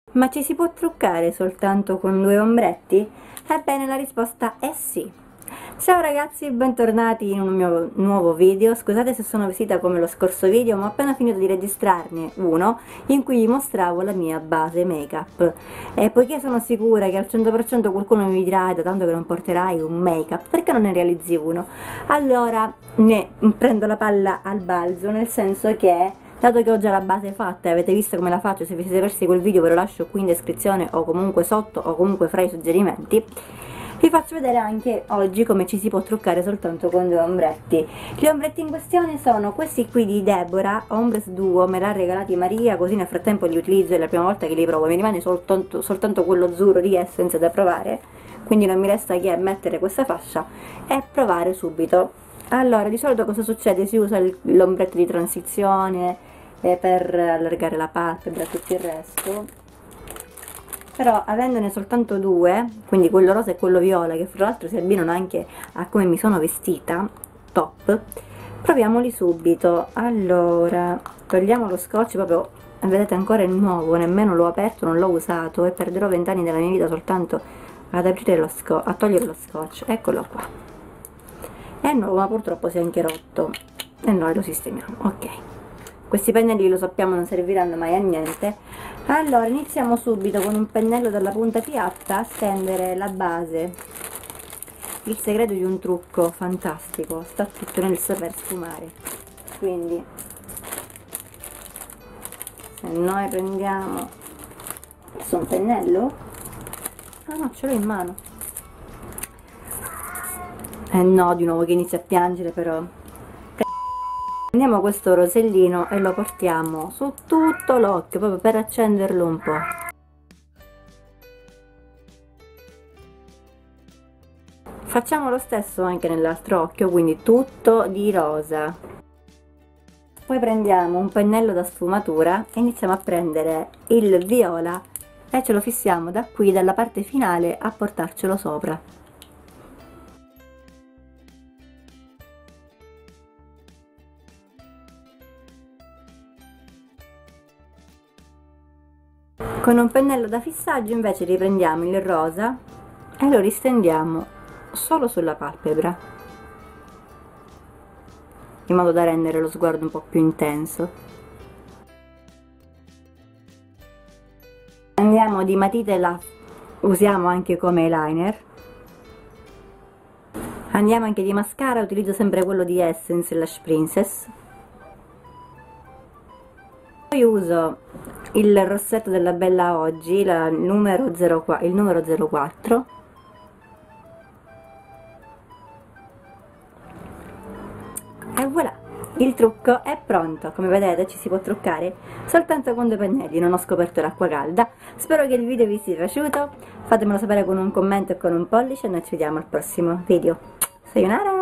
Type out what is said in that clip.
Ma ci si può truccare soltanto con 2 ombretti? Ebbene, la risposta è sì. Ciao ragazzi, bentornati in un mio nuovo video. Scusate se sono vestita come lo scorso video, ma ho appena finito di registrarne uno in cui vi mostravo la mia base make up, e poiché sono sicura che al 100% qualcuno mi dirà: da tanto che non porterai un make up, perché non ne realizzi uno? Allora ne prendo la palla al balzo, nel senso che, dato che ho già la base fatta e avete visto come la faccio, se vi siete persi quel video ve lo lascio qui in descrizione o comunque sotto o comunque fra i suggerimenti, vi faccio vedere anche oggi come ci si può truccare soltanto con 2 ombretti. Gli ombretti in questione sono questi qui di Deborah, Ombres Duo, me l'ha regalati Maria, così nel frattempo li utilizzo, è la prima volta che li provo, mi rimane soltanto quello azzurro di Essence da provare, quindi non mi resta che mettere questa fascia e provare subito. Allora, di solito cosa succede? Si usa l'ombretto di transizione per allargare la palpebra e tutto il resto, però avendone soltanto 2, quindi quello rosa e quello viola, che fra l'altro si abbinano anche a come mi sono vestita, top, proviamoli subito. Allora, togliamo lo scotch, proprio, vedete, ancora è nuovo, nemmeno l'ho aperto, non l'ho usato e perderò 20 anni della mia vita soltanto ad aprire lo scotch, a togliere lo scotch. Eccolo qua, è nuovo ma purtroppo si è anche rotto e noi lo sistemiamo. Ok, questi pennelli, lo sappiamo, non serviranno mai a niente. Allora, iniziamo subito con un pennello dalla punta piatta a stendere la base. Il segreto di un trucco fantastico sta tutto nel saper sfumare, quindi se noi prendiamo questo, un pennello, ah no, ce l'ho in mano, no, di nuovo che inizia a piangere però. Prendiamo questo rosellino e lo portiamo su tutto l'occhio, proprio per accenderlo un po'. Facciamo lo stesso anche nell'altro occhio, quindi tutto di rosa. Poi prendiamo un pennello da sfumatura e iniziamo a prendere il viola e ce lo fissiamo da qui, dalla parte finale, a portarcelo sopra. Con un pennello da fissaggio invece riprendiamo il rosa e lo ristendiamo solo sulla palpebra, in modo da rendere lo sguardo un po' più intenso. Andiamo di matite, la usiamo anche come eyeliner. Andiamo anche di mascara, utilizzo sempre quello di Essence, Lash Princess. Poi uso il rossetto della Bella Oggi, il numero 04, e voilà, il trucco è pronto. Come vedete ci si può truccare soltanto con 2 pennelli, non ho scoperto l'acqua calda. Spero che il video vi sia piaciuto, fatemelo sapere con un commento e con un pollice e noi ci vediamo al prossimo video. Sayonara!